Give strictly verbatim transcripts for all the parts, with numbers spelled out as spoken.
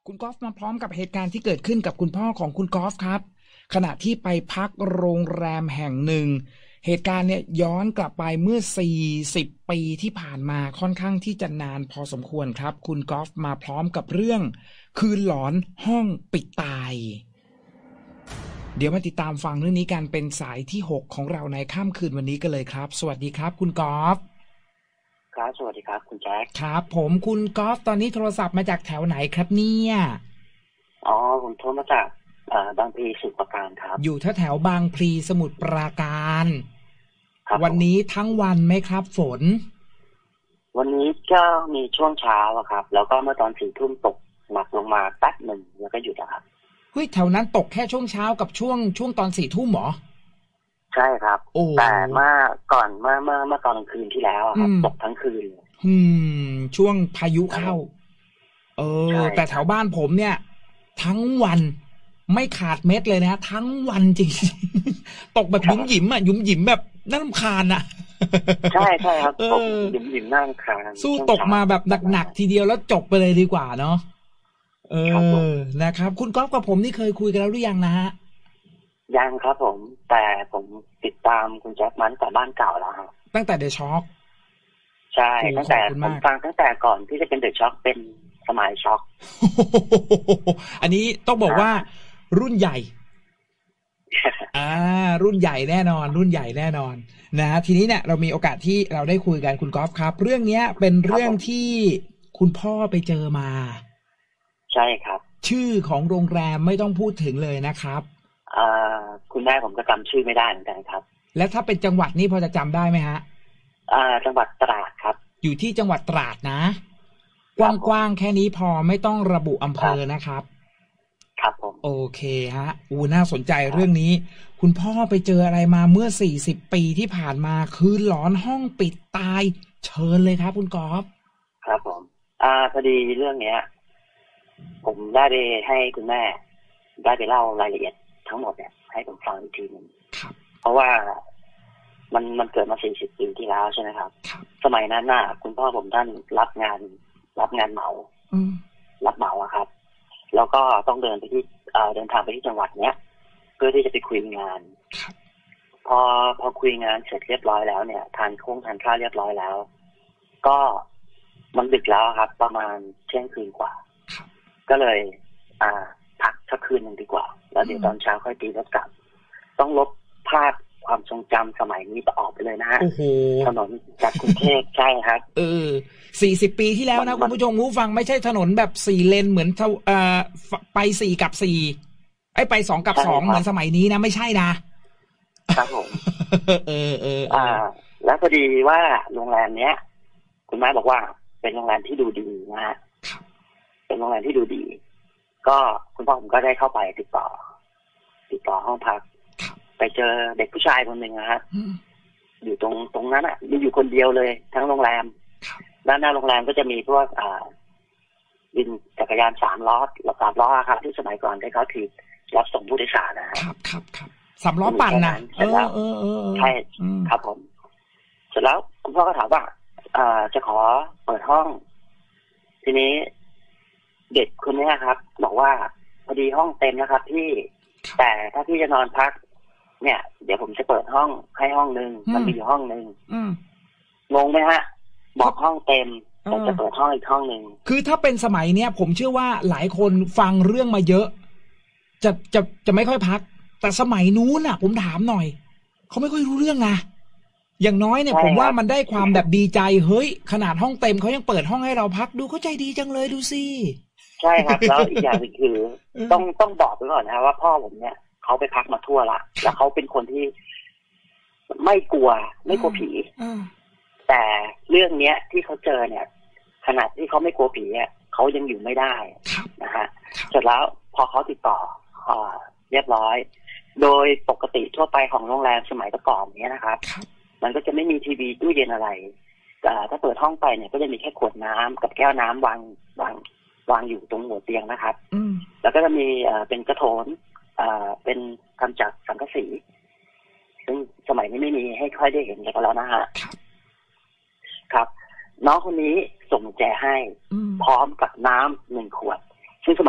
คุณกอล์ฟมาพร้อมกับเหตุการณ์ที่เกิดขึ้นกับคุณพ่อของคุณกอล์ฟครับขณะที่ไปพักโรงแรมแห่งหนึ่งเหตุการณ์เนี่ยย้อนกลับไปเมื่อสี่สิบปีที่ผ่านมาค่อนข้างที่จะนานพอสมควรครับคุณกอล์ฟมาพร้อมกับเรื่องคืนหลอนห้องปิดตายเดี๋ยวมาติดตามฟังเรื่องนี้กันเป็นสายที่หกของเราในค่ำคืนวันนี้กันเลยครับสวัสดีครับคุณกอล์ฟครับสวัสดีครับคุณแจ็คครับผมคุณกอล์ฟตอนนี้โทรศัพท์มาจากแถวไหนครับเนี่ยอ๋อผมโทรมาจากบางพลีสมุทรปราการครับอยู่แถวแถวบางพลีสมุทรปราการครับวันนี้ทั้งวันไหมครับฝนวันนี้ก็มีช่วงเช้าอะครับแล้วก็เมื่อตอนสี่ทุ่มตกหนักลงมาแป๊บหนึ่งแล้วก็หยุดอะครับเฮ้ยแถวนั้นตกแค่ช่วงเช้ากับช่วงช่วงตอนสี่ทุ่มหรอใช่ครับแต่เมื่อก่อนเมื่อเมื่อเมื่อตอนกลางคืนที่แล้วอะครับตกทั้งคืนอืมช่วงพายุเข้าเออแต่แถวบ้านผมเนี่ยทั้งวันไม่ขาดเม็ดเลยนะทั้งวันจริงตกแบบหยุมหยิมอ่ะหยุมหยิมแบบน่ารำคาญอ่ะใช่ใช่ครับตกหยุมหยิมน่ารำคาญสู้ตกมาแบบหนักๆทีเดียวแล้วจบไปเลยดีกว่าเนาะเออนะครับคุณก๊อฟกับผมนี่เคยคุยกันแล้วหรือยังนะฮะยังครับผมแต่ผมติดตามคุณแจ็คมันแต่บ้านเก่าแล้วครับตั้งแต่เดอะช็อคใช่ตั้งแต่ผมฟังตั้งแต่ก่อนที่จะเป็นเดอะช็อคเป็นสมัยช็อคอันนี้ต้องบอกว่ารุ่นใหญ่อ่ารุ่นใหญ่แน่นอนรุ่นใหญ่แน่นอนนะทีนี้เนี่ยเรามีโอกาสที่เราได้คุยกันคุณกอล์ฟครับเรื่องนี้เป็นเรื่องที่คุณพ่อไปเจอมาใช่ครับชื่อของโรงแรมไม่ต้องพูดถึงเลยนะครับอ่าคุณแม่ผมก็จำชื่อไม่ได้เหมือนกันครับแล้วถ้าเป็นจังหวัดนี่พอจะจำได้ไหมฮะอ่าจังหวัดตราดครับอยู่ที่จังหวัดตราดนะกว้างๆแค่นี้พอไม่ต้องระบุอำเภอนะครับครับผมโอเคฮะอูน่าสนใจเรื่องนี้คุณพ่อไปเจออะไรมาเมื่อสี่สิบปีที่ผ่านมาคืนหลอนห้องปิดตายเชิญเลยครับคุณกอล์ฟครับผมอ่าพอดีเรื่องเนี้ยผมได้ไปให้คุณแม่ได้ไปเล่ารายละเอียดทั้งหมดเนี่ยให้ผมฟังอีกทีนึงเพราะว่ามันมันเกิดมาสี่สิบปีที่แล้วใช่ไหมครับสมัยนั้นน่ะคุณพ่อผมท่านรับงานรับงานเหมารับเหมาอะครับแล้วก็ต้องเดินไปที่เดินทางไปที่จังหวัดเนี้ยเพื่อที่จะไปคุยงานพอพอคุยงานเสร็จเรียบร้อยแล้วเนี่ยทานโค้งทานข้าวเรียบร้อยแล้วก็มันดึกแล้วครับประมาณเที่ยงคืนกว่าก็เลยอ่าพักสักคืนหนึ่งดีกว่าแล้วเดี๋ยวตอนเช้าค่อยตีรถกลับต้องลบภาพความทรงจำสมัยนี้ออกไปเลยนะฮะถนนจากกรุงเทพใช่ครับเออสี่สิบปีที่แล้วนะคุณผู้ชมผู้ฟังไม่ใช่ถนนแบบสี่เลนเหมือนเอ่อไปสี่กับสี่ไอ้ไปสองกับสองเหมือนสมัยนี้นะไม่ใช่นะครับผมเออเอออ่าแล้วพอดีว่าโรงแรมเนี้ยคุณแม่บอกว่าเป็นโรงแรมที่ดูดีนะฮะเป็นโรงแรมที่ดูดีก็คุณพ่อผมก็ได้เข้าไปติดต่อติดต่อห้องพักไปเจอเด็กผู้ชายคนหนึ่งนะฮะอยู่ตรงตรงนั้นอ่ะมีอยู่คนเดียวเลยทั้งโรงแรมด้านหน้าโรงแรมก็จะมีพวกอ่าวินจักรยานสามล้อหรือสามล้อครับที่สมัยก่อนได้เขาคือรับส่งผู้โดยสารนะครับครับครับสามล้อปั่นนะเสร็จแล้วใช่ครับผมเสร็จแล้วคุณพ่อก็ถามว่าอ่าจะขอเปิดห้องทีนี้เด็กคนนี้ครับบอกว่าพอดีห้องเต็มนะครับพี่แต่ถ้าพี่จะนอนพักเนี่ยเดี๋ยวผมจะเปิดห้องให้ห้องนึงมันมีอยู่ห้องนึงงงไหมฮะบอกห้องเต็มแต่จะเปิดห้องอีกห้องนึงคือถ้าเป็นสมัยเนี้ยผมเชื่อว่าหลายคนฟังเรื่องมาเยอะจะจะจะไม่ค่อยพักแต่สมัยนู้นน่ะผมถามหน่อยเขาไม่ค่อยรู้เรื่องนะอย่างน้อยเนี่ยผมว่ามันได้ความแบบดีใจเฮ้ยขนาดห้องเต็มเขายังเปิดห้องให้เราพักดูเขาใจดีจังเลยดูสิใช่ครับแล้วอีกอย่างนึงคือต้องต้องบอกไปก่อนนะว่าพ่อผมเนี่ยเขาไปพักมาทั่วละแล้วเขาเป็นคนที่ไม่กลัวไม่กลัวผีแต่เรื่องเนี้ยที่เขาเจอเนี่ยขนาดที่เขาไม่กลัวผีเนี่ยเขายังอยู่ไม่ได้นะฮะเสร็จแล้วพอเขาติดต่ออ่าเรียบร้อยโดยปกติทั่วไปของโรงแรมสมัยก่อนเนี้ยนะครับมันก็จะไม่มีทีวีตู้เย็นอะไรแต่ถ้าเปิดห้องไปเนี่ยก็จะมีแค่ขวดน้ำกับแก้วน้ำวางวางวางอยู่ตรงหัวเตียงนะครับแล้วก็จะมีเอ่อเป็นกระโถนอ่าเป็นทำจากสังกะสีซึ่งสมัยนี้ไม่มีให้ค่อยได้เห็นกันแล้วนะฮะครับน้องคนนี้ส่งแจให้พร้อมกับน้ำหนึ่งขวดซึ่งสมัย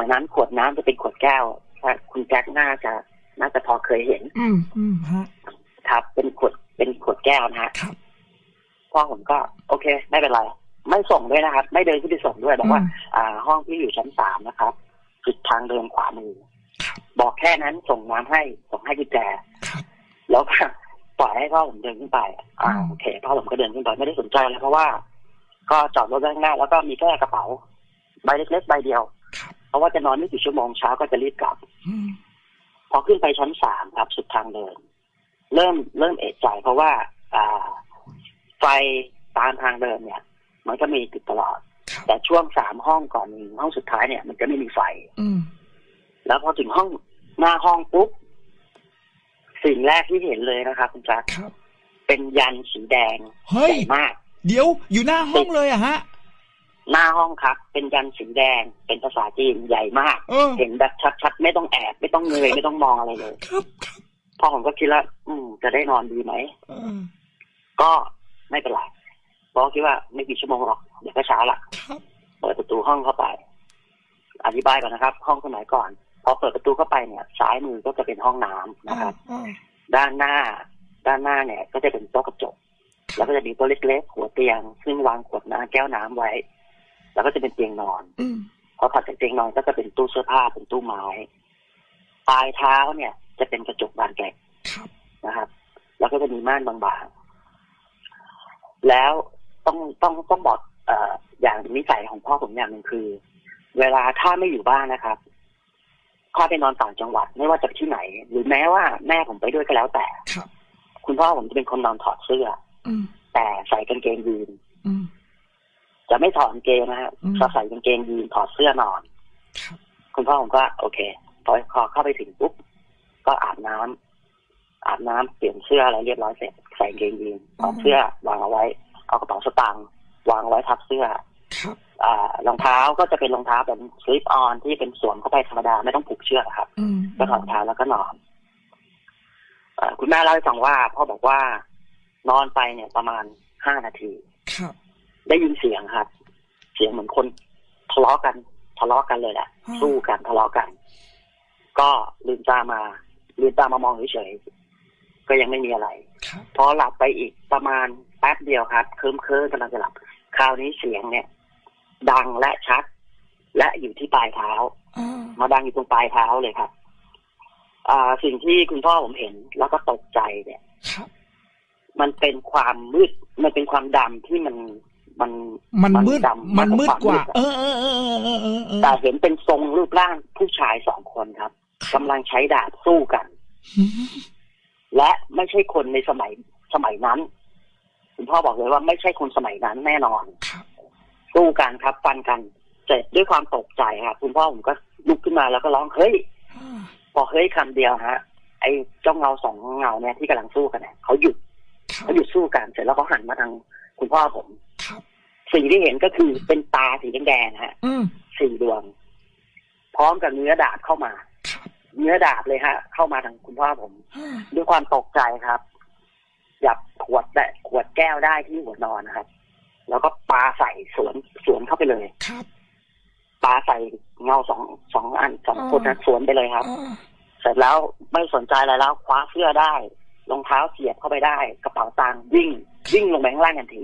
ยนั้นขวดน้ำจะเป็นขวดแก้วคุณแจ็คน่าจะน่าจะพอเคยเห็นอืมอืมฮะครับเป็นขวดเป็นขวดแก้วนะฮะครับพ่อผมก็โอเคไม่เป็นไรไม่ส่งด้วยนะครับไม่เดินขึ้นไปส่งด้วยบอกว่าอ่าห้องที่อยู่ชั้นสามนะครับจุดทางเดินขวามือบอกแค่นั้นส่งน้ำให้ส่งให้กุญแจแล้วก็ปล่อยให้พ่อผมเดินขึ้นไปอ่าโอเคพ่อผมก็เดินขึ้นไปไม่ได้สนใจเลยเพราะว่าก็จอดรถข้างหน้าแล้วก็มีแค่กระเป๋าใบเล็กๆใบเดียวเพราะว่าจะนอนไม่กี่ชั่วโมงเช้าก็จะรีบกลับพอขึ้นไปชั้นสามครับสุดทางเดินเริ่มเริ่มเอะใจเพราะว่าอ่าไฟตามทางเดินเนี่ยมันก็มีติดตลอดแต่ช่วงสามห้องก่อนห้องสุดท้ายเนี่ยมันจะไม่มีไฟแล้วพอถึงห้องหน้าห้องปุ๊บสิ่งแรกที่เห็นเลยนะครับคุณจักรเป็นยันสีแดงใหญ่มากเดี๋ยวอยู่หน้าห้องเลยอะฮะหน้าห้องครับเป็นยันสีแดงเป็นภาษาจีนใหญ่มากเห็นแบบชัดๆไม่ต้องแอบไม่ต้องเงยไม่ต้องมองอะไรเลยครับพอผมก็คิดว่าอืมจะได้นอนดีไหมก็ไม่เป็นไรเพราะคิดว่าไม่กี่ชั่วโมงหรอกเดี๋ยวก็เช้าละเปิดประตูห้องเข้าไปอธิบายก่อนนะครับห้องสมัยก่อนพอเปิดประตูเข้าไปเนี่ยซ้ายมือก็จะเป็นห้องน้ำนะครับด้านหน้าด้านหน้าเนี่ยก็จะเป็นโต๊ะกระจกแล้วก็จะมีโต๊ะเล็กๆหัวเตียงซึ่งวางขวดน้ำแก้วน้ำไว้แล้วก็จะเป็นเตียงนอนพอถัดจากเตียงนอนก็จะเป็นตู้เสื้อผ้าเป็นตู้ไม้ปลายเท้าเนี่ยจะเป็นกระจกบานเกล็ดนะครับแล้วก็จะมีม่านบางๆแล้วต้องต้องต้องบอกเอ่ออย่างนิสัยของพ่อผมอย่างหนึ่งคือเวลาถ้าไม่อยู่บ้านนะครับพ่อไปนอนต่างจังหวัดไม่ว่าจะที่ไหนหรือแม้ว่าแม่ผมไปด้วยก็แล้วแต่คุณพ่อผมจะเป็นคนนอนถอดเสื้อแต่ใส่กางเกงยีนจะไม่ถอดกางเกงนะฮะจะใส่กางเกงยีนถอดเสื้อนอนคุณพ่อผมก็โอเคพอพอเข้าไปถึงปุ๊บก็อาบน้ำอาบน้ำเปลี่ยนเสื้ออะไรเรียบร้อยเสร็จใส่กางเกงยีนถอดเสื้อวางเอาไว้เอากระเป๋าสตางค์วางไว้ทับเสื้ออ่ารองเท้าก็จะเป็นรองเท้าแบบสลิปออนที่เป็นสวมเข้าไปธรรมดาไม่ต้องผูกเชือกครับก็ถอดรองเท้าแล้วก็นอนคุณแม่เล่าให้ฟังว่าพ่อบอกว่านอนไปเนี่ยประมาณห้านาทีได้ยินเสียงครับเสียงเหมือนคนทะเลาะกันทะเลาะกันเลยแหละสู้กันทะเลาะกันก็ลืมตามาลืมตามามองเฉยๆก็ยังไม่มีอะไรพอหลับไปอีกประมาณแป๊บเดียวครับเคลิ้มเคลิ้มกำลังจะหลับคราวนี้เสียงเนี่ยดังและชัดและอยู่ที่ปลายเท้ามาดังอยู่ตรงปลายเท้าเลยครับอ่าสิ่งที่คุณพ่อผมเห็นแล้วก็ตกใจเนี่ยมันเป็นความมืดมันเป็นความดำที่มันมันมันมืดมันมืดกว่าเออเออเออเออเออแต่เห็นเป็นทรงรูปร่างผู้ชายสองคนครับกำลังใช้ดาบสู้กันและไม่ใช่คนในสมัยสมัยนั้นคุณพ่อบอกเลยว่าไม่ใช่คนสมัยนั้นแน่นอนสู้กันครับฟันกันเสร็จด้วยความตกใจครับคุณพ่อผมก็ลุกขึ้นมาแล้วก็ร้องเฮ้ยพอเฮ้ยคำเดียวฮะไอ้เจ้าเงาสองเงาเนี่ยที่กำลังสู้กันเนี่ยเขาหยุดเขาหยุดสู้กันเสร็จแล้วเขาหันมาทางคุณพ่อผมสิ่งที่เห็นก็คือเป็นตาสีแดงๆฮะสี่ดวงพร้อมกับเนื้อดาบเข้ามาเนื้อดาบเลยฮะเข้ามาทางคุณพ่อผมด้วยความตกใจครับหยับขวดได้ขวดแก้วได้ที่หัวนอนนะครับแล้วก็ปาใส่สวนสวนเข้าไปเลยครับปาใส่เงาสองสองอันสองคนนั้นสวนไปเลยครับเสร็จแล้วไม่สนใจอะไรแล้วคว้าเสื้อได้รองเท้าเสียบเข้าไปได้กระเป๋าตังค์วิ่งวิ่งลงไปข้างล่างทันที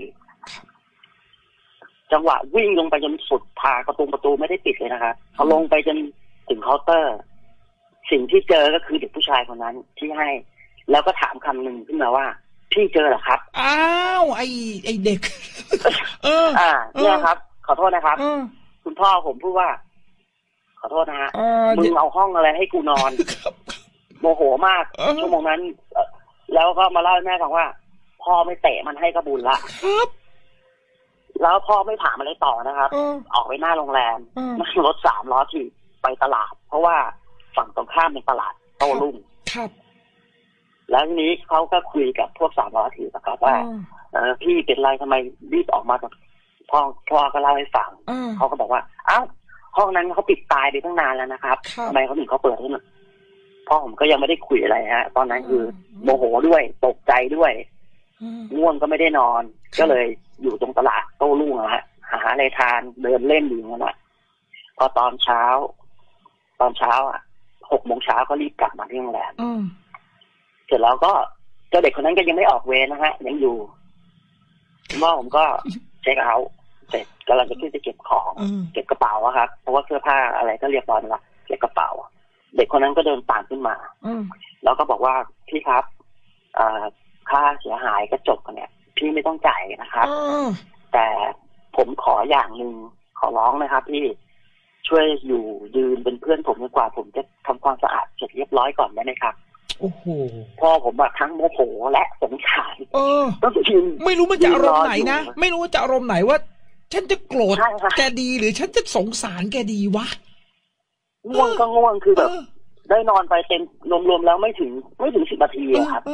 จังหวะวิ่งลงไปจนสุดพาประตูประตูไม่ได้ปิดเลยนะครับเขาลงไปจนถึงเคาน์เตอร์สิ่งที่เจอก็คือเด็กผู้ชายคนนั้นที่ให้แล้วก็ถามคำหนึ่งขึ้นมาว่าพี่เจอเหรอครับอ้าวไอไอเด็กเอออ่าเนี่ยครับขอโทษนะครับคุณพ่อผมพูดว่าขอโทษนะฮะมึงเอาห้องอะไรให้กูนอนโมโหมากชั่วโมงนั้นแล้วก็มาเล่าให้แม่ฟังว่าพ่อไม่เตะมันให้กระบุญละแล้วพ่อไม่ถามอะไรต่อนะครับออกไปหน้าโรงแรมนั่งรถสามล้อที่ไปตลาดเพราะว่าฝั่งตรงข้ามเป็นตลาดโต้รุ่งแล้วทีนี้เขาก็คุยกับพวกสามล้อถีบนะครับว่าเออพี่เป็นไรทำไมรีบออกมาจากพ่อพ่อก็เล่าให้ฟังเขาก็บอกว่าอ้าวห้องนั้นเขาปิดตายไปตั้งนานแล้วนะครับทำไมเขาถึงเขาเปิดให้มันพ่อผมก็ยังไม่ได้คุยอะไรฮะตอนนั้นคือโมโหด้วยตกใจด้วยง่วงก็ไม่ได้นอนก็เลยอยู่ตรงตลาดโต้รุ่งนะฮะหาอะไรทานเดินเล่นอยู่นั่นแหละพอตอนเช้าตอนเช้าอ่ะหกโมงเช้าก็รีบกลับมาที่โรงแรมอืมเสร็จแล้วก็เจ้าเด็กคนนั้นก็ยังไม่ออกเวรนะฮะยังอยู่คุณพ่อผมก็เช็คเอาท์เสร็จกำลังจะขึ้นไปเก็บของเก็บกระเป๋าอะครับเพราะว่าเสื้อผ้าอะไรก็เรียบร้อยแล้วเก็บกระเป๋าเด็กคนนั้นก็เดินตามขึ้นมาแล้วก็บอกว่าพี่ครับค่าเสียหายกระจกเนี่ยพี่ไม่ต้องจ่ายนะครับแต่ผมขออย่างหนึ่งขอร้องนะครับพี่ช่วยอยู่ยืนเป็นเพื่อนผมดีกว่าผมจะทำความสะอาดเสร็จเรียบร้อยก่อนได้ไหมครับโอ้โหพ่อผมอะทั้งโมโหและสงสารเออต้องยืนไม่รู้มันจะอารมณ์ไหนนะไม่รู้ว่าจะอารมณ์ไหนว่าฉันจะโกรธแกดีหรือฉันจะสงสารแกดีวะง่วงก็ง่วงคือแบบได้นอนไปเต็มรวมๆแล้วไม่ถึงไม่ถึงสิบนาทีครับ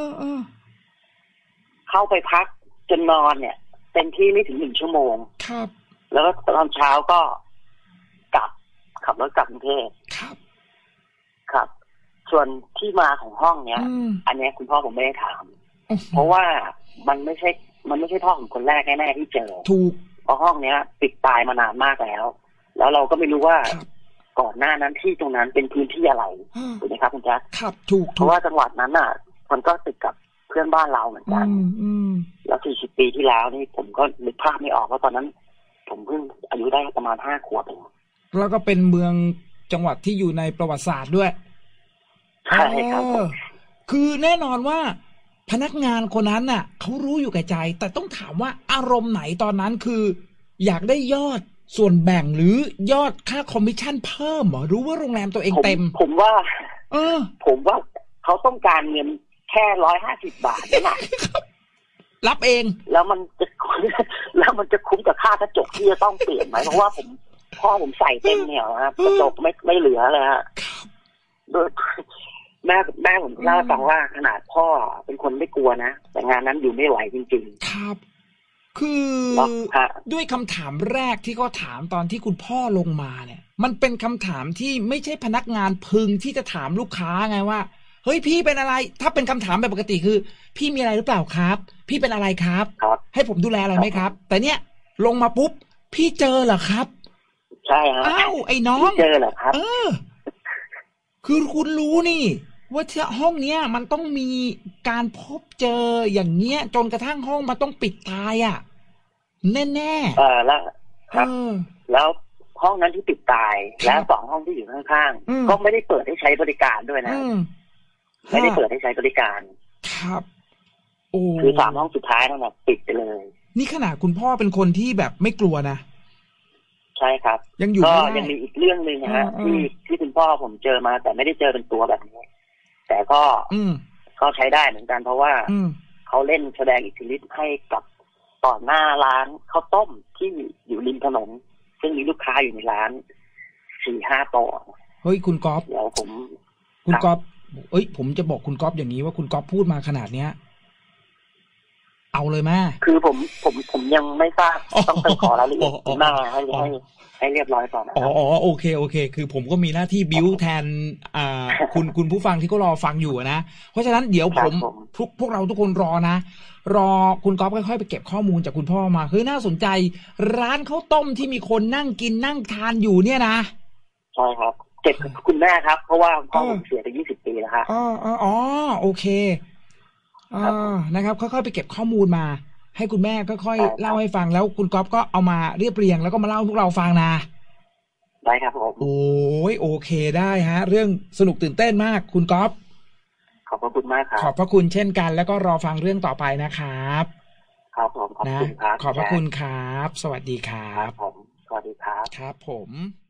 เข้าไปพักจนนอนเนี่ยเต็มที่ไม่ถึงหนึ่งชั่วโมงครับแล้วก็ตอนเช้าก็กลับขับรถกลับกรุงเทพครับครับส่วนที่มาของห้องเนี้ยอันนี้คุณพ่อผมไม่ได้ถามเพราะว่ามันไม่ใช่มันไม่ใช่พ่อผมคนแรกแน่ๆที่เจอถูกเพราะห้องเนี้ยปิดตายมานานมากแล้วแล้วเราก็ไม่รู้ว่าก่อนหน้านั้นที่ตรงนั้นเป็นพื้นที่อะไรถูกไหมครับคุณแจ๊คครับถูกเพราะว่าจังหวัดนั้นน่ะมันก็ติดกับเพื่อนบ้านเราเหมือนกันแล้วสี่สิบปีที่แล้วนี่ผมก็นึกภาพไม่ออกว่าตอนนั้นผมเพิ่งอายุได้ประมาณห้าขวบเองแล้วก็เป็นเมืองจังหวัดที่อยู่ในประวัติศาสตร์ด้วยใช่ครับคือแน่นอนว่าพนักงานคนนั้นน่ะเขารู้อยู่แก่ใจแต่ต้องถามว่าอารมณ์ไหนตอนนั้นคืออยากได้ยอดส่วนแบ่งหรือยอดค่าคอมมิชชั่นเพิ่มเหรอรู้ว่าโรงแรมตัวเองเต็มผมว่าเออผมว่าเขาต้องการเงินแค่ร้อยห้าสิบบาทนี่แหละรับเองแล้วมันจะแล้วมันจะคุ้มกับค่ากระจกที่จะต้องเปลี่ยนไหมเพราะว่าผมพ่อผมใส่เต็มเหนียวครับกระจกไม่ไม่เหลือเลยฮะโดยแม่แม่ผมเล่าให้ฟังว่าขนาดพ่อเป็นคนไม่กลัวนะแต่งานนั้นอยู่ไม่ไหวจริงๆครับคือด้วยคำถามแรกที่เขาถามตอนที่คุณพ่อลงมาเนี่ยมันเป็นคำถามที่ไม่ใช่พนักงานพึงที่จะถามลูกค้าไงว่าเฮ้ยพี่เป็นอะไรถ้าเป็นคำถามแบบปกติคือพี่มีอะไรหรือเปล่าครับพี่เป็นอะไรครับให้ผมดูแลอะไรไหมครับแต่เนี้ยลงมาปุ๊บพี่เจอเหรอครับใช่ครับอ้าวไอ้น้องเจอเหรอครับเออคือคุณรู้นี่ว่าที่ห้องเนี้ยมันต้องมีการพบเจออย่างเงี้ยจนกระทั่งห้องมันต้องปิดตายอ่ะแน่แน่เออแล้วครับแล้วห้องนั้นที่ปิดตายแล้วสองห้องที่อยู่ข้างๆก็ไม่ได้เปิดให้ใช้บริการด้วยนะไม่ได้เปิดให้ใช้บริการครับโอ้คือสามห้องสุดท้ายนั่นแหละปิดไปเลยนี่ขนาดคุณพ่อเป็นคนที่แบบไม่กลัวนะใช่ครับยังอยู่ก็ยังมีอีกเรื่องนึงนะฮะที่ที่คุณพ่อผมเจอมาแต่ไม่ได้เจอเป็นตัวแบบนี้แต่ก็ก็ใช้ได้เหมือนกันเพราะว่าเขาเล่นแสดงอิทธิฤทธิ์ให้กับต่อหน้าร้านข้าวต้มที่อยู่ริมถนนซึ่งมีลูกค้าอยู่ในร้านสี่ห้าโต๊ะเฮ้ยคุณก๊อฟเดี๋ยวผมคุณก๊อฟเอ้ยผมจะบอกคุณก๊อฟอย่างนี้ว่าคุณก๊อฟพูดมาขนาดเนี้ยเอาเลยแม่คือผมผมผมยังไม่ทราบต้องไปขอรายละเอียดคุณแม่ให้ให้ให้เรียบร้อยก่อนนะอ๋ออ๋อโอเคโอเคคือผมก็มีหน้าที่บิ้วแทนอ่าคุณคุณผู้ฟังที่ก็รอฟังอยู่นะเพราะฉะนั้นเดี๋ยวผมพวกพวกเราทุกคนรอนะรอคุณก๊อฟค่อยๆไปเก็บข้อมูลจากคุณพ่อมาคือน่าสนใจร้านข้าวต้มที่มีคนนั่งกินนั่งทานอยู่เนี่ยนะใช่ครับเก็บคุณแม่ครับเพราะว่าพ่อผมเสียไปยี่สิบปีแล้วครับอ๋ออ๋อโอเคอ่านะครับค่อยๆไปเก็บข้อมูลมาให้คุณแม่ค่อยๆเล่าให้ฟังแล้วคุณก๊อฟก็เอามาเรียบเรียงแล้วก็มาเล่าพวกเราฟังนะได้ครับผมโอ้ยโอเคได้ฮะเรื่องสนุกตื่นเต้นมากคุณก๊อฟขอบพระคุณมากครับขอบพระคุณเช่นกันแล้วก็รอฟังเรื่องต่อไปนะครับครับผมขอบคุณครับขอบพระคุณครับสวัสดีครับผมสวัสดีครับครับผม